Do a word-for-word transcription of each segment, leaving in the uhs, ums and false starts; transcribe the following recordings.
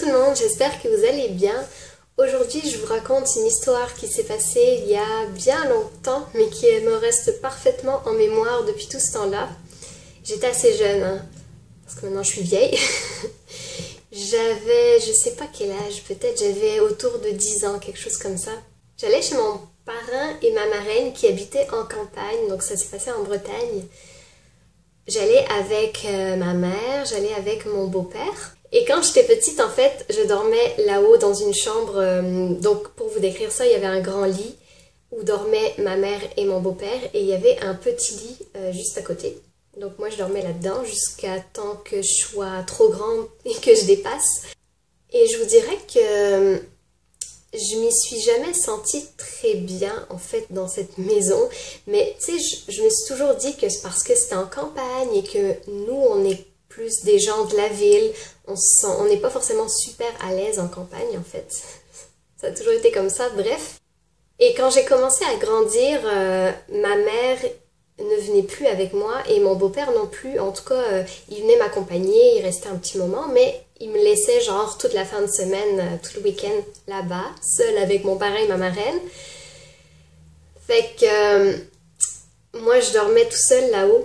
tout le monde, j'espère que vous allez bien. Aujourd'hui, je vous raconte une histoire qui s'est passée il y a bien longtemps, mais qui me reste parfaitement en mémoire depuis tout ce temps-là. J'étais assez jeune, hein, parce que maintenant je suis vieille. J'avais, je sais pas quel âge, peut-être j'avais autour de dix ans, quelque chose comme ça. J'allais chez mon parrain et ma marraine qui habitaient en campagne, donc ça s'est passé en Bretagne. J'allais avec euh, ma mère, j'allais avec mon beau-père. Et quand j'étais petite, en fait, je dormais là-haut dans une chambre. Euh, donc, pour vous décrire ça, il y avait un grand lit où dormaient ma mère et mon beau-père. Et il y avait un petit lit euh, juste à côté. Donc, moi, je dormais là-dedans jusqu'à temps que je sois trop grande et que je dépasse. Et je vous dirais que euh, je m'y suis jamais sentie très bien, en fait, dans cette maison. Mais, tu sais, je, je me suis toujours dit que c'est parce que c'était en campagne et que nous, on est plus des gens de la ville. On se sent, on n'est pas forcément super à l'aise en campagne, en fait. Ça a toujours été comme ça, bref. Et quand j'ai commencé à grandir, euh, ma mère ne venait plus avec moi et mon beau-père non plus. En tout cas, euh, il venait m'accompagner, il restait un petit moment, mais il me laissait genre toute la fin de semaine, euh, tout le week-end là-bas, seule avec mon parrain et ma marraine. Fait que euh, moi, je dormais tout seul là-haut.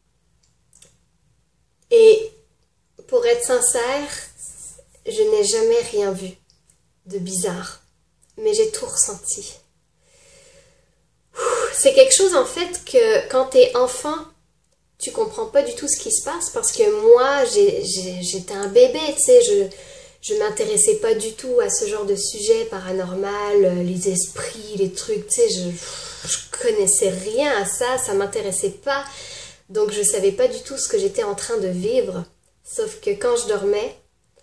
Et pour être sincère, je n'ai jamais rien vu de bizarre, mais j'ai tout ressenti. C'est quelque chose en fait que quand t'es enfant, tu comprends pas du tout ce qui se passe parce que moi, j'étais un bébé, tu sais, je, je m'intéressais pas du tout à ce genre de sujet paranormal, les esprits, les trucs, tu sais, je, je connaissais rien à ça, ça m'intéressait pas. Donc je savais pas du tout ce que j'étais en train de vivre, sauf que quand je dormais,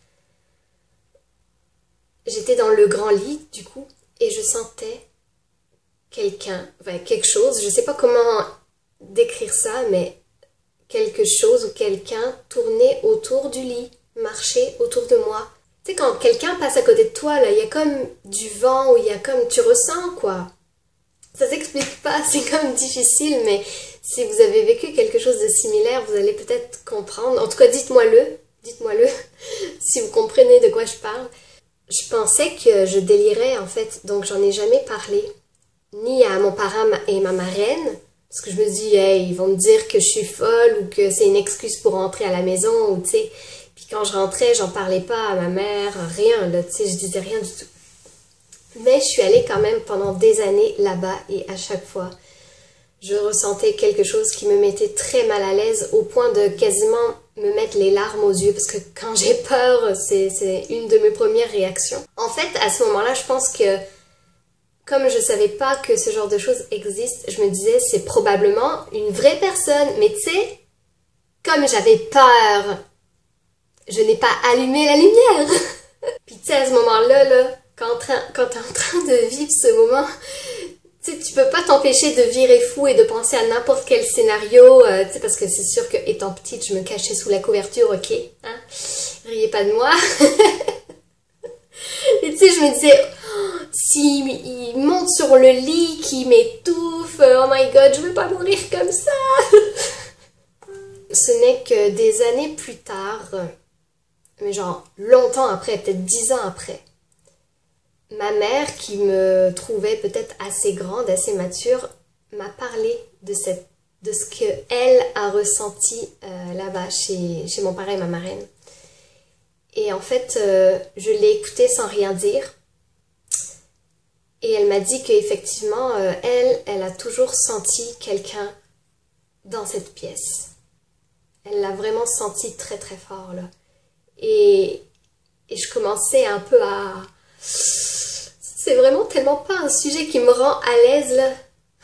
j'étais dans le grand lit du coup, et je sentais quelqu'un, enfin quelque chose, je sais pas comment décrire ça, mais quelque chose ou quelqu'un tournait autour du lit, marchait autour de moi. Tu sais, quand quelqu'un passe à côté de toi, là, il y a comme du vent, ou il y a comme, tu ressens quoi. Ça s'explique pas, c'est comme difficile, mais si vous avez vécu quelque chose de similaire, vous allez peut-être comprendre. En tout cas, dites-moi-le, dites-moi-le, si vous comprenez de quoi je parle. Je pensais que je délirais, en fait, donc j'en ai jamais parlé, ni à mon parrain et ma marraine, parce que je me dis, hey, ils vont me dire que je suis folle, ou que c'est une excuse pour rentrer à la maison, ou tu sais. Puis quand je rentrais, j'en parlais pas à ma mère, rien, là, tu sais, je disais rien du tout. Mais je suis allée quand même pendant des années là-bas et à chaque fois, je ressentais quelque chose qui me mettait très mal à l'aise au point de quasiment me mettre les larmes aux yeux parce que quand j'ai peur, c'est une de mes premières réactions. En fait, à ce moment-là, je pense que comme je savais pas que ce genre de choses existe, je me disais c'est probablement une vraie personne. Mais tu sais, comme j'avais peur, je n'ai pas allumé la lumière. Puis tu sais, à ce moment-là, là, Quand, quand tu es en train de vivre ce moment, tu sais, tu peux pas t'empêcher de virer fou et de penser à n'importe quel scénario, euh, tu sais, parce que c'est sûr que étant petite, je me cachais sous la couverture, ok, hein, riez pas de moi. Et tu sais, je me disais, oh, s'il il monte sur le lit, qu'il m'étouffe, oh my god, je veux pas mourir comme ça. Ce n'est que des années plus tard, mais genre longtemps après, peut-être dix ans après, ma mère, qui me trouvait peut-être assez grande, assez mature, m'a parlé de, cette, de ce qu'elle a ressenti euh, là-bas, chez, chez mon parrain et ma marraine. Et en fait, euh, je l'ai écoutée sans rien dire. Et elle m'a dit qu'effectivement, euh, elle, elle a toujours senti quelqu'un dans cette pièce. Elle l'a vraiment senti très très fort, là. Et, et je commençais un peu à... C'est vraiment tellement pas un sujet qui me rend à l'aise, là.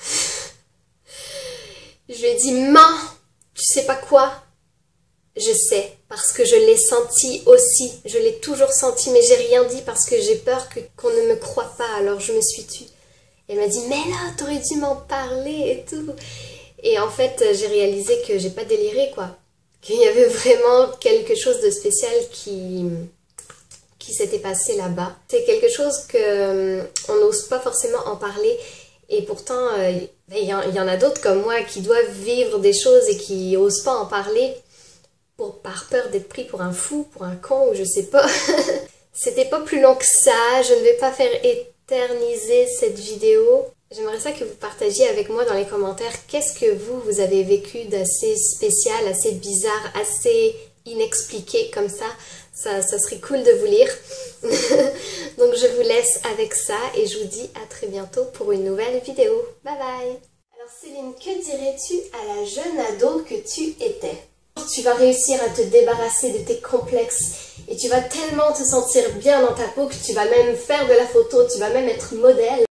Je lui ai dit, maman, tu sais pas quoi? Je sais, parce que je l'ai senti aussi. Je l'ai toujours senti, mais j'ai rien dit parce que j'ai peur que, qu'on ne me croie pas, alors je me suis tue. Elle m'a dit, mais là, t'aurais dû m'en parler et tout. Et en fait, j'ai réalisé que j'ai pas déliré, quoi. Qu'il y avait vraiment quelque chose de spécial qui... qui s'était passé là-bas. C'est quelque chose que euh, on n'ose pas forcément en parler et pourtant euh, il y, y en a d'autres comme moi qui doivent vivre des choses et qui n'osent pas en parler pour, par peur d'être pris pour un fou, pour un con ou je sais pas. C'était pas plus long que ça, je ne vais pas faire éterniser cette vidéo. J'aimerais ça que vous partagiez avec moi dans les commentaires qu'est-ce que vous, vous avez vécu d'assez spécial, assez bizarre, assez inexpliqué comme ça. Ça, ça serait cool de vous lire. Donc je vous laisse avec ça et je vous dis à très bientôt pour une nouvelle vidéo. Bye bye! Alors Céline, que dirais-tu à la jeune ado que tu étais? Tu vas réussir à te débarrasser de tes complexes et tu vas tellement te sentir bien dans ta peau que tu vas même faire de la photo, tu vas même être modèle.